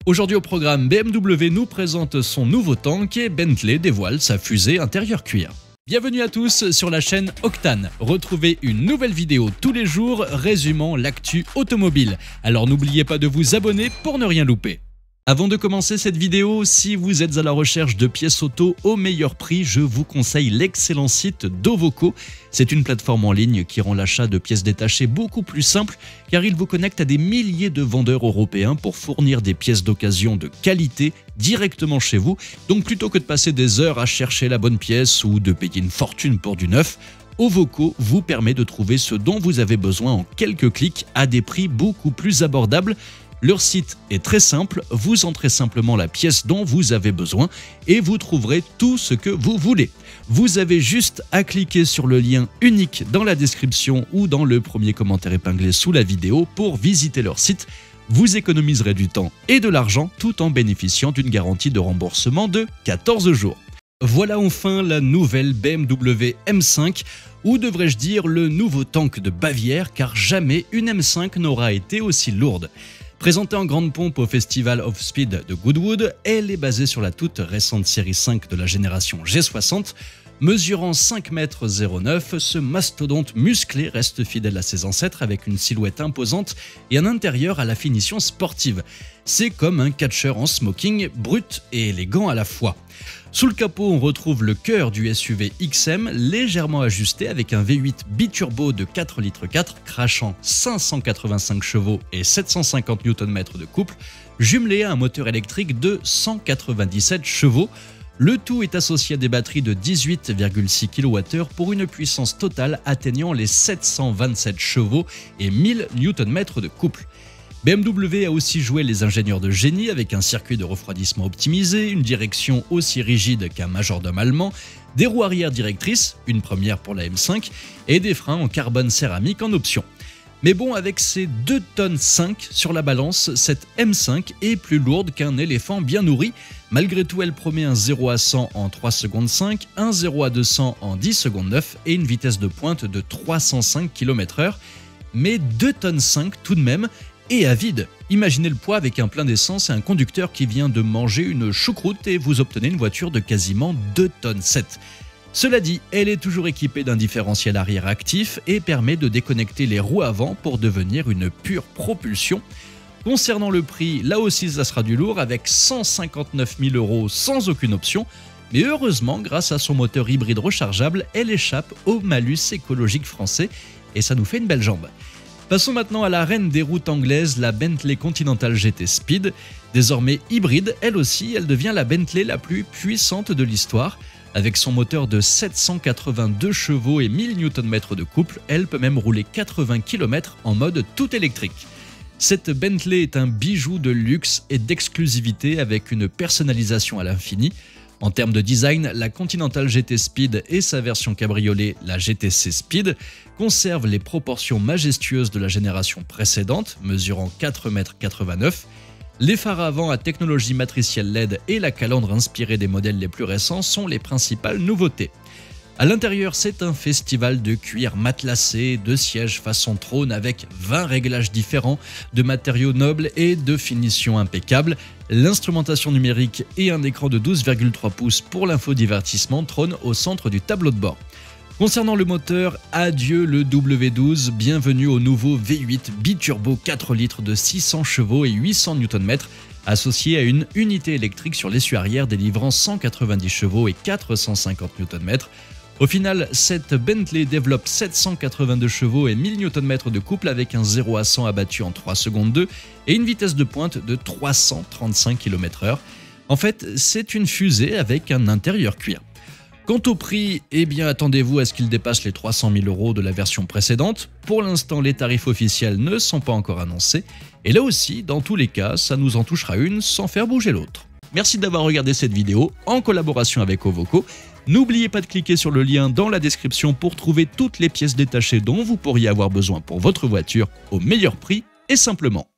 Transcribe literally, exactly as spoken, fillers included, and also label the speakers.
Speaker 1: Aujourd'hui au programme, B M W nous présente son nouveau tank et Bentley dévoile sa fusée intérieure cuir. Bienvenue à tous sur la chaîne Octane. Retrouvez une nouvelle vidéo tous les jours résumant l'actu automobile. Alors n'oubliez pas de vous abonner pour ne rien louper. Avant de commencer cette vidéo, si vous êtes à la recherche de pièces auto au meilleur prix, je vous conseille l'excellent site Dovoco. C'est une plateforme en ligne qui rend l'achat de pièces détachées beaucoup plus simple car il vous connecte à des milliers de vendeurs européens pour fournir des pièces d'occasion de qualité directement chez vous. Donc plutôt que de passer des heures à chercher la bonne pièce ou de payer une fortune pour du neuf, Dovoco vous permet de trouver ce dont vous avez besoin en quelques clics à des prix beaucoup plus abordables. Leur site est très simple, vous entrez simplement la pièce dont vous avez besoin et vous trouverez tout ce que vous voulez. Vous avez juste à cliquer sur le lien unique dans la description ou dans le premier commentaire épinglé sous la vidéo pour visiter leur site. Vous économiserez du temps et de l'argent tout en bénéficiant d'une garantie de remboursement de quatorze jours. Voilà enfin la nouvelle B M W M cinq, ou devrais-je dire le nouveau tank de Bavière, car jamais une M cinq n'aura été aussi lourde. Présentée en grande pompe au Festival of Speed de Goodwood, elle est basée sur la toute récente série cinq de la génération G soixante. Mesurant cinq mètres zéro neuf, ce mastodonte musclé reste fidèle à ses ancêtres avec une silhouette imposante et un intérieur à la finition sportive. C'est comme un catcheur en smoking, brut et élégant à la fois. Sous le capot, on retrouve le cœur du S U V X M, légèrement ajusté avec un V huit biturbo de quatre litres quatre, crachant cinq cent quatre-vingt-cinq chevaux et sept cent cinquante newton-mètres de couple, jumelé à un moteur électrique de cent quatre-vingt-dix-sept chevaux. Le tout est associé à des batteries de dix-huit virgule six kilowattheures pour une puissance totale atteignant les sept cent vingt-sept chevaux et mille newton-mètres de couple. B M W a aussi joué les ingénieurs de génie avec un circuit de refroidissement optimisé, une direction aussi rigide qu'un majordome allemand, des roues arrière directrices, une première pour la M cinq, et des freins en carbone céramique en option. Mais bon, avec ses deux tonnes cinq sur la balance, cette M cinq est plus lourde qu'un éléphant bien nourri. Malgré tout, elle promet un zéro à cent en trois secondes cinq, un zéro à deux cents en dix secondes neuf et une vitesse de pointe de trois cent cinq kilomètres heure. Mais deux tonnes cinq tout de même, et à vide. Imaginez le poids avec un plein d'essence et un conducteur qui vient de manger une choucroute et vous obtenez une voiture de quasiment deux tonnes sept. Cela dit, elle est toujours équipée d'un différentiel arrière actif et permet de déconnecter les roues avant pour devenir une pure propulsion. Concernant le prix, là aussi ça sera du lourd avec cent cinquante-neuf mille euros sans aucune option, mais heureusement grâce à son moteur hybride rechargeable, elle échappe au malus écologique français et ça nous fait une belle jambe. Passons maintenant à la reine des routes anglaises, la Bentley Continental G T Speed. Désormais hybride, elle aussi, elle devient la Bentley la plus puissante de l'histoire. Avec son moteur de sept cent quatre-vingt-deux chevaux et mille newton-mètres de couple, elle peut même rouler quatre-vingts kilomètres en mode tout électrique. Cette Bentley est un bijou de luxe et d'exclusivité avec une personnalisation à l'infini. En termes de design, la Continental G T Speed et sa version cabriolet, la G T C Speed, conservent les proportions majestueuses de la génération précédente, mesurant quatre mètres quatre-vingt-neuf. Les phares avant à technologie matricielle L E D et la calandre inspirée des modèles les plus récents sont les principales nouveautés. À l'intérieur, c'est un festival de cuir matelassé, de sièges façon trône avec vingt réglages différents, de matériaux nobles et de finitions impeccables. L'instrumentation numérique et un écran de douze virgule trois pouces pour l'infodivertissement trônent au centre du tableau de bord. Concernant le moteur, adieu le W douze, bienvenue au nouveau V huit biturbo quatre litres de six cents chevaux et huit cents newton-mètres, associé à une unité électrique sur l'essieu arrière délivrant cent quatre-vingt-dix chevaux et quatre cent cinquante newton-mètres. Au final, cette Bentley développe sept cent quatre-vingt-deux chevaux et mille newton-mètres de couple avec un zéro à cent abattu en trois secondes deux et une vitesse de pointe de trois cent trente-cinq kilomètres heure. En fait, c'est une fusée avec un intérieur cuir. Quant au prix, eh bien attendez-vous à ce qu'il dépasse les trois cent mille euros de la version précédente. Pour l'instant, les tarifs officiels ne sont pas encore annoncés. Et là aussi, dans tous les cas, ça nous en touchera une sans faire bouger l'autre. Merci d'avoir regardé cette vidéo en collaboration avec Dovoco. N'oubliez pas de cliquer sur le lien dans la description pour trouver toutes les pièces détachées dont vous pourriez avoir besoin pour votre voiture au meilleur prix et simplement.